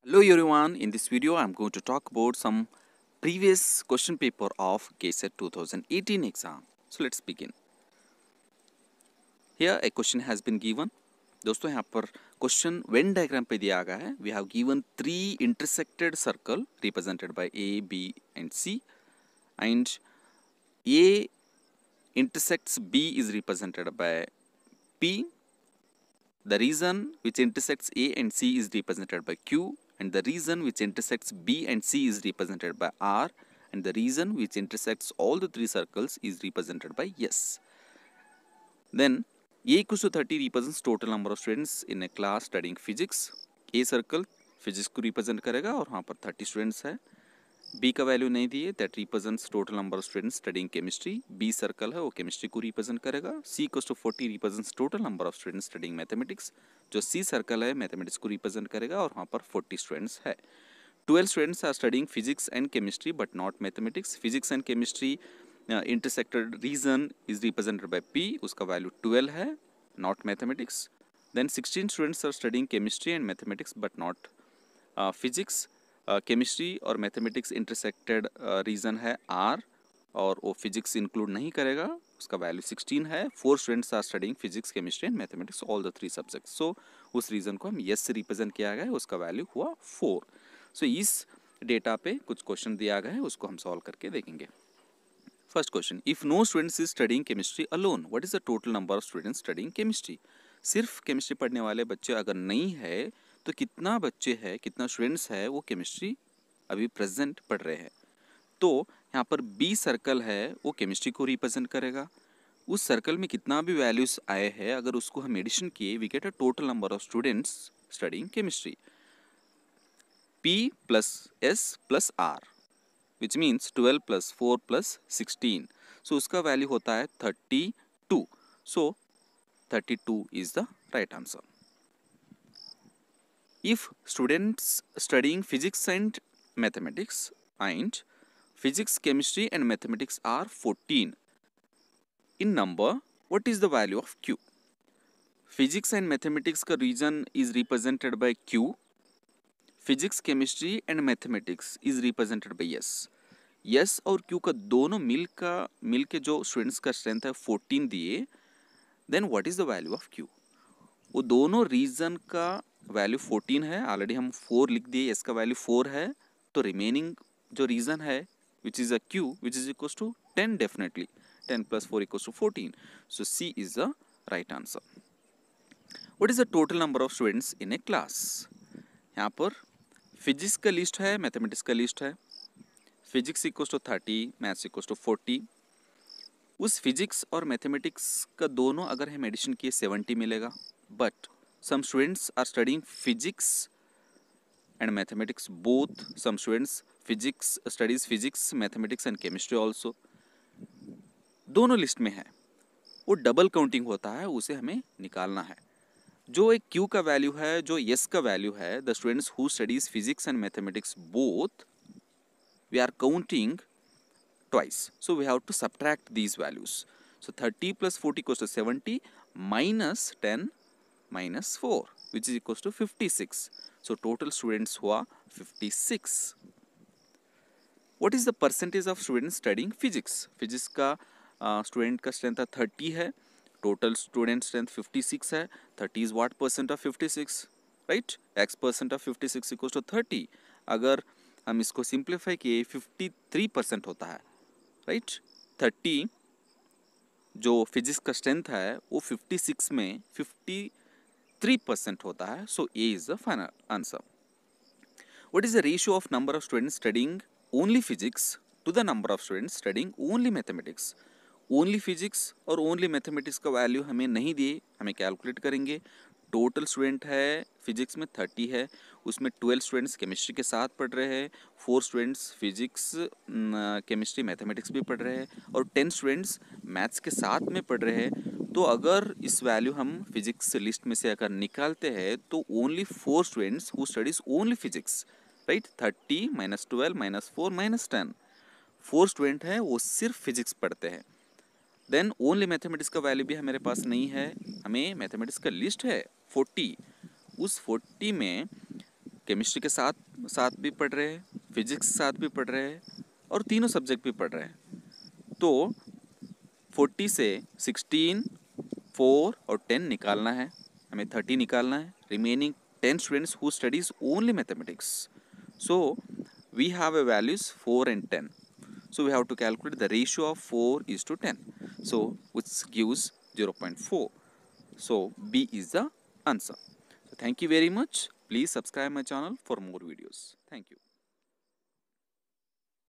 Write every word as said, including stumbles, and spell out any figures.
Hello everyone, in this video I am going to talk about some previous question paper of Kset twenty eighteen exam. So let's begin. Here a question has been given. दोस्तों यहाँ पर question Venn diagram पे दिया गया है. We have given three intersected circle represented by A, B and C, and A intersects B is represented by P. The region which intersects A and C is represented by Q, and the region which intersects B and C is represented by R, and the region which intersects all the three circles is represented by S. Then A equals to thirty represents total number of students in a class studying physics. A circle physics को represent करेगा और वहाँ पर thirty students है. B का value नहीं दिए, that represents total number of students studying chemistry. B circle है वो chemistry को represent करेगा. C equals to forty represents total number of students studying mathematics. जो C सर्कल है mathematics को represent करेगा और वहाँ पर forty students है. twelve students are studying physics and chemistry but not mathematics. Physics and chemistry uh, intersected region is represented by P. उसका value twelve है, not mathematics. Then sixteen students are studying chemistry and mathematics but not uh, physics. Chemistry uh, और mathematics intersected region है R और वो physics include नहीं करेगा, उसका value sixteen है. Four students are studying physics chemistry and mathematics all the three subjects. So उस region को हम यस से रिप्रेजेंट किया गया है, उसका वैल्यू हुआ फोर. सो so, इस डेटा पे कुछ क्वेश्चन दिया गया है, उसको हम सॉल्व करके देखेंगे. First question, if no students is studying chemistry alone, what is the total number of students studying chemistry. सिर्फ केमिस्ट्री पढ़ने वाले बच्चे अगर नहीं है तो कितना बच्चे हैं, कितना स्टूडेंट्स है वो केमिस्ट्री अभी प्रेजेंट पढ़ रहे हैं. तो यहाँ पर बी सर्कल है वो केमिस्ट्री को रिप्रेजेंट करेगा. उस सर्कल में कितना भी वैल्यूज आए हैं अगर उसको हम एडिशन किए we get a total number of students studying chemistry. P plus S plus R which means twelve plus four plus sixteen. So उसका वैल्यू होता है thirty-two. So thirty-two is the right answer. If students studying physics and mathematics and physics, chemistry and mathematics are fourteen in number, what is the value of Q? Physics and mathematics का region is represented by Q. Physics, chemistry and mathematics is represented by S. S और Q का दोनों मिल का मिल के जो students का strength है fourteen दिए, then what is the value of Q? वो दोनों रीजन का वैल्यू fourteen है, ऑलरेडी हम four लिख दिए, एस का वैल्यू four है, तो रिमेनिंग जो रीजन है which is a Q which is equals to ten definitely. ten plus four equals to fourteen. So C is the right answer. What is the total number of students in a class. यहाँ पर physics का list है, mathematics का list है. Physics equals to thirty, maths equals to forty. उस physics और mathematics का दोनों अगर हम एडिशन किए seventy मिलेगा. But some students are studying physics and mathematics both. Some students physics studies physics, mathematics and chemistry also. दोनों लिस्ट में है, वो डबल काउंटिंग होता है, उसे हमें निकालना है. जो एक Q का वैल्यू है, जो S का वैल्यू है, the students who studies physics and mathematics both, we are counting twice. So we have to subtract these values. So thirty plus forty equals to seventy minus ten minus four which is equals to fifty-six. So total students who are fifty-six. What is the percentage of students studying physics? Physics का student का strength thirty है, total student strength fifty-six है. thirty is what percent of fifty-six, right? X percent of fifty-six equals to thirty. अगर हम इसको simplify किए fifty-three percent होता है, right? thirty जो फिजिक्स का स्ट्रेंथ है वो fifty-six में fifty-three percent होता है. So A is the final answer. What is the ratio of number of students studying only physics to the number of students studying only mathematics? Only physics और only mathematics का value हमें नहीं दिए, हमें calculate करेंगे. Total student है physics में thirty है, उसमें twelve स्टूडेंट्स केमिस्ट्री के साथ पढ़ रहे हैं, four students physics chemistry mathematics भी पढ़ रहे हैं और ten स्टूडेंट्स मैथ्स के साथ में पढ़ रहे हैं. तो अगर इस वैल्यू हम फिजिक्स लिस्ट में से अगर निकालते हैं तो only four students who studies only physics, right? thirty minus twelve minus four minus ten. Four student हैं वो सिर्फ फिजिक्स पढ़ते हैं. देन ओनली मैथमेटिक्स का वैल्यू भी हमारे पास नहीं है, हमें मैथमेटिक्स का लिस्ट है forty. उस forty में केमिस्ट्री के साथ साथ भी पढ़ रहे हैं, फिजिक्स के साथ भी पढ़ रहे हैं और तीनों सब्जेक्ट भी पढ़ रहे हैं। तो फोर्टी से सिक्सटीन, फोर और टेन निकालना है, हमें थर्टी निकालना है। Remaining ten students who studies only mathematics, so we have a values four and ten, so we have to calculate the ratio of four is to ten, so which gives zero point four, so B is the answer. So thank you very much. Please subscribe my channel for more videos. Thank you.